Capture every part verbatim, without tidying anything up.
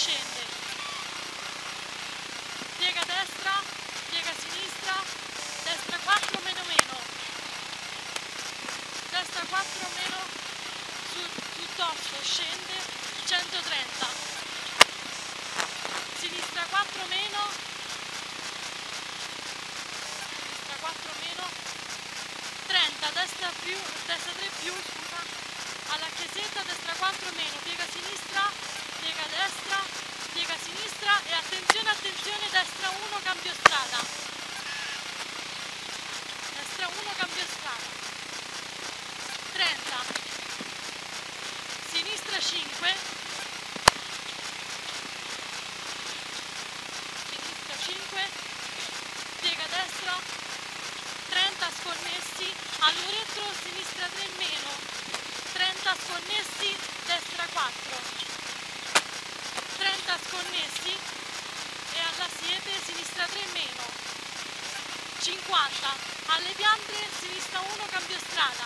scende, piega destra, piega sinistra, destra quattro meno meno, destra quattro meno, sul, sul tosso, scende, centotrenta, sinistra quattro meno, sinistra quattro meno, trenta, destra più, destra tre più, scusa, alla chiesetta, destra quattro meno, piega sinistra, piega destra, piega sinistra e attenzione, attenzione, destra uno, cambio strada, destra uno, cambio strada, trenta, sinistra cinque, sinistra cinque, piega destra, trenta sconnessi, al muretto sinistra tre meno, trenta sconnessi, destra quattro, trenta sconnessi e alla siepe sinistra tre meno, cinquanta, alle piante sinistra uno, cambio strada,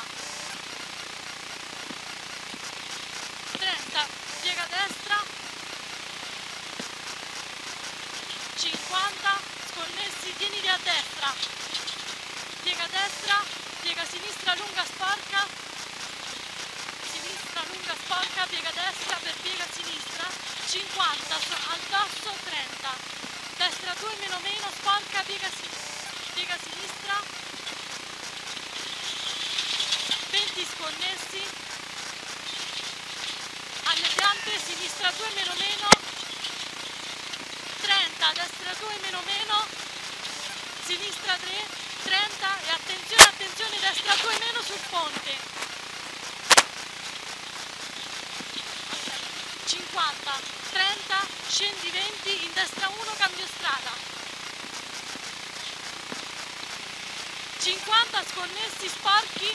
trenta, piega destra, cinquanta, sconnessi, tienili a destra, piega destra, piega sinistra lunga sporca, sinistra lunga sporca, piega destra per piega sinistra, cinquanta, al dosso trenta, destra due meno meno, sporca, piega, piega sinistra, venti sconnessi, alle piante sinistra due meno meno, trenta, destra due meno meno, sinistra tre, trenta e attenzione, attenzione, destra due meno sul ponte, cinquanta, trenta, scendi venti, in destra uno, cambio strada, cinquanta sconnessi, sporchi,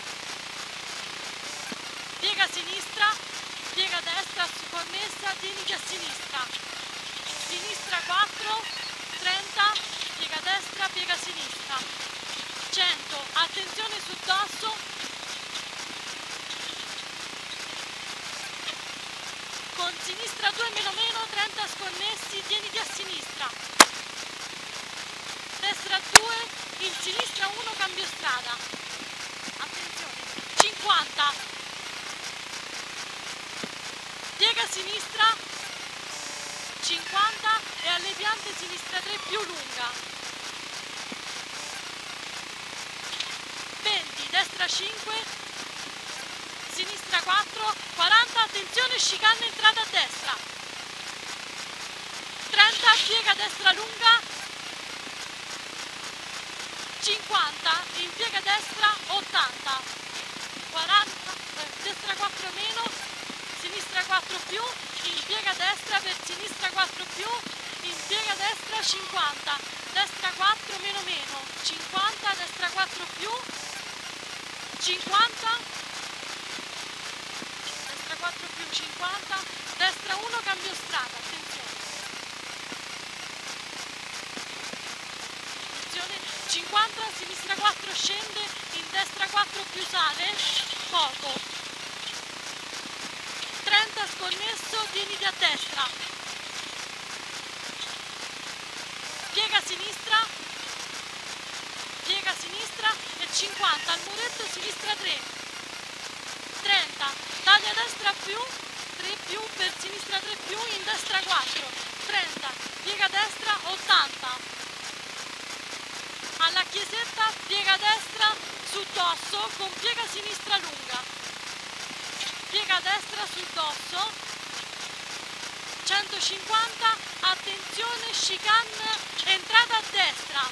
piega sinistra, piega destra, sconnessa, tieniti a sinistra, sinistra quattro, trenta, piega destra, piega sinistra, cento, attenzione sul dosso, con sinistra due meno meno, trenta sconnessi, tieniti a sinistra, destra due, in sinistra uno, cambio strada, attenzione, cinquanta, piega sinistra, cinquanta e alle piante sinistra tre più lunga, venti, destra cinque, sinistra quattro, quaranta, attenzione, chicane, entrata a destra, trenta, piega destra lunga, cinquanta, in piega destra, ottanta, quaranta, destra quattro meno, sinistra quattro più, in piega destra per sinistra quattro più, in piega destra cinquanta, destra quattro meno meno, cinquanta, destra quattro più, cinquanta, destra quattro più, cinquanta, destra uno, cambio strada, attenzione, attenzione, cinquanta, sinistra quattro scende, in destra quattro più sale, poco, trenta sconnesso, tieniti a destra, piega sinistra, piega sinistra e cinquanta, al muretto sinistra tre, trenta, taglia destra più, tre più per sinistra tre più, in destra quattro, trenta, piega destra, ottanta, alla chiesetta, piega destra, su dosso, con piega sinistra lunga, piega destra sul dosso, centocinquanta, attenzione, chicane, entrata a destra,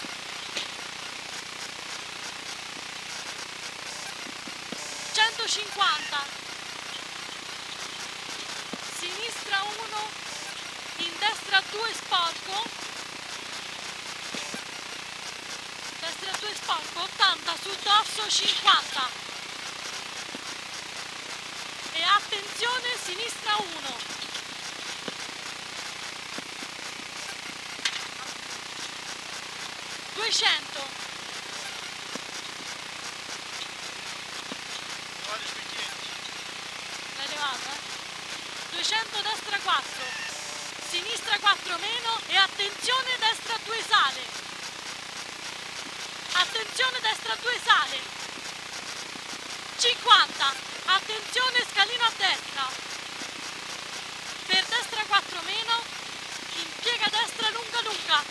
centocinquanta, sinistra uno, in destra due sporco, destra due sporco, ottanta, sul dosso cinquanta, e attenzione, sinistra uno, duecento, l'hai levata? duecento destra quattro, sinistra quattro meno e attenzione destra due sale, attenzione destra due sale, cinquanta, attenzione scalino a destra, per destra quattro meno, impiega destra lunga lunga,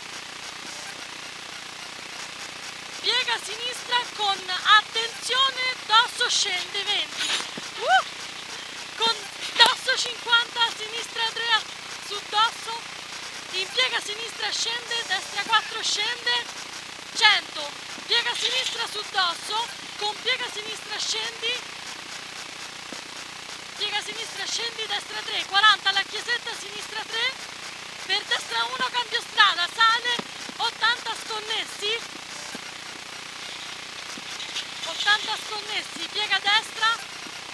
piega sinistra con attenzione, dosso scende venti, uh! con dosso cinquanta, sinistra tre su dosso, impiega sinistra scende, destra quattro scende, cento, piega sinistra su dosso, con piega sinistra scendi, piega sinistra scendi, destra tre, quaranta, la chiesetta, sinistra tre, per destra uno cambio strada, sale, ottanta sconnessi, ottanta sconnessi, piega destra,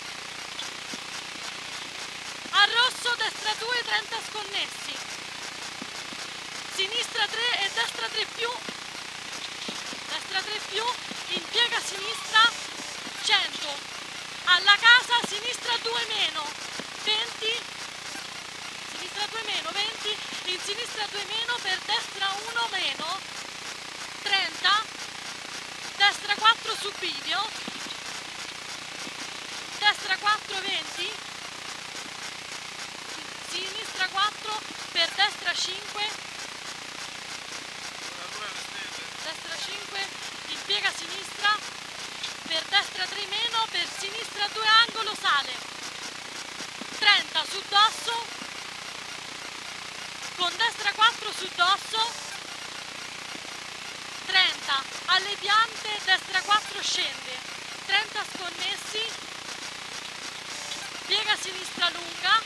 a rosso, destra due, trenta sconnessi, sinistra tre e destra tre più, destra tre più, impiega sinistra, cento, alla casa, sinistra due meno, venti, sinistra due meno, venti, in sinistra due meno, per destra uno meno, trenta, destra quattro su bivio, destra quattro, venti, sinistra quattro, per destra cinque, destra cinque, impiega sinistra, per destra tre meno, per sinistra due angolo sale, trenta su dosso, con destra quattro su dosso, trenta, alle piante, destra quattro scende, trenta sconnessi, piega sinistra lunga,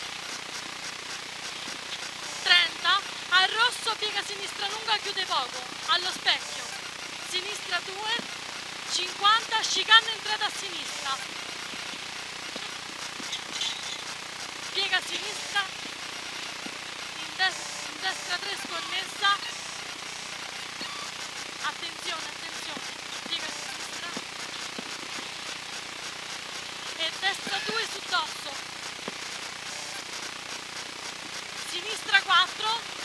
trenta, al rosso piega sinistra lunga, chiude poco, allo specchio, sinistra due, cinquanta, chicane entrata a sinistra, piega sinistra, in, des in destra tre sconnessa, attenzione, attenzione, piega sinistra, e destra due su dosso, sinistra quattro,